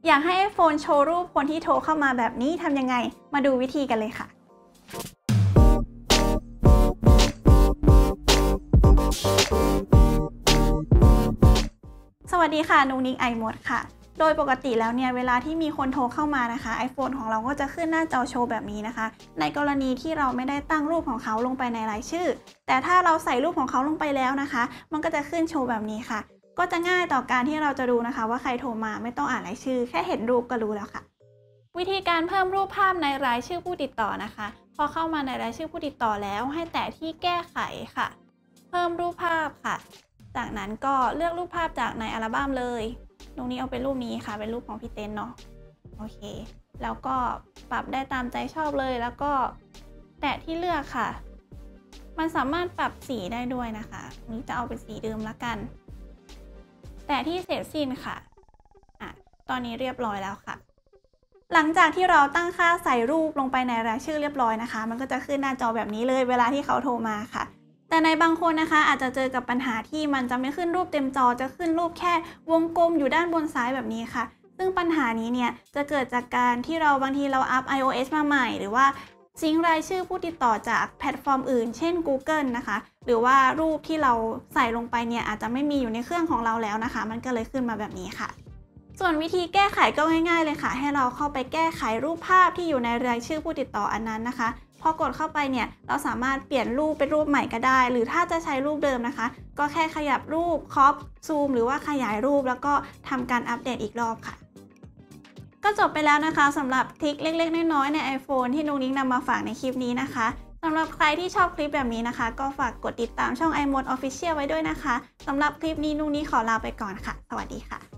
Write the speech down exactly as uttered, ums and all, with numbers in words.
อยากให้ iPhone โชว์รูปคนที่โทรเข้ามาแบบนี้ทำยังไงมาดูวิธีกันเลยค่ะสวัสดีค่ะนุ๊กนิกไอมดค่ะโดยปกติแล้วเนี่ยเวลาที่มีคนโทรเข้ามานะคะ iPhone ของเราก็จะขึ้นหน้าจอโชว์แบบนี้นะคะในกรณีที่เราไม่ได้ตั้งรูปของเขาลงไปในรายชื่อแต่ถ้าเราใส่รูปของเขาลงไปแล้วนะคะมันก็จะขึ้นโชว์แบบนี้ค่ะก็จะง่ายต่อการที่เราจะดูนะคะว่าใครโทรมาไม่ต้องอ่านรายชื่อแค่เห็นรูปก็รู้แล้วค่ะวิธีการเพิ่มรูปภาพในรายชื่อผู้ติดต่อนะคะพอเข้ามาในรายชื่อผู้ติดต่อแล้วให้แตะที่แก้ไขค่ะเพิ่มรูปภาพค่ะจากนั้นก็เลือกรูปภาพจากในอัลบั้มเลยตรงนี้เอาเป็นรูปนี้ค่ะเป็นรูปของพี่เต้นเนาะโอเคแล้วก็ปรับได้ตามใจชอบเลยแล้วก็แตะที่เลือกค่ะมันสามารถปรับสีได้ด้วยนะคะนี้จะเอาเป็นสีเดิมละกันแตะที่เสร็จสิ้นค่ะอ่ะตอนนี้เรียบร้อยแล้วค่ะหลังจากที่เราตั้งค่าใส่รูปลงไปในรายชื่อเรียบร้อยนะคะมันก็จะขึ้นหน้าจอแบบนี้เลยเวลาที่เขาโทรมาค่ะแต่ในบางคนนะคะอาจจะเจอกับปัญหาที่มันจะไม่ขึ้นรูปเต็มจอจะขึ้นรูปแค่วงกลมอยู่ด้านบนซ้ายแบบนี้ค่ะซึ่งปัญหานี้เนี่ยจะเกิดจากการที่เราบางทีเราอัพ ไอ โอ เอส มาใหม่หรือว่าซิงค์รายชื่อผู้ติดต่อจากแพลตฟอร์มอื่นเช่น Google นะคะหรือว่ารูปที่เราใส่ลงไปเนี่ยอาจจะไม่มีอยู่ในเครื่องของเราแล้วนะคะมันก็เลยขึ้นมาแบบนี้ค่ะส่วนวิธีแก้ไขก็ง่ายๆเลยค่ะให้เราเข้าไปแก้ไขรูปภาพที่อยู่ในรายชื่อผู้ติดต่ออันนั้นนะคะพอกดเข้าไปเนี่ยเราสามารถเปลี่ยนรูปเป็นรูปใหม่ก็ได้หรือถ้าจะใช้รูปเดิมนะคะก็แค่ขยับรูปครอปซูมหรือว่าขยายรูปแล้วก็ทำการอัปเดตอีกรอบค่ะก็จบไปแล้วนะคะสำหรับทริคเล็กๆน้อยๆใน iPhone ที่นุ๊กนิกนำมาฝากในคลิปนี้นะคะสำหรับใครที่ชอบคลิปแบบนี้นะคะก็ฝากกดติดตามช่อง iMode Official ไว้ด้วยนะคะสำหรับคลิปนี้นุ๊กนิกขอลาไปก่อนค่ะสวัสดีค่ะ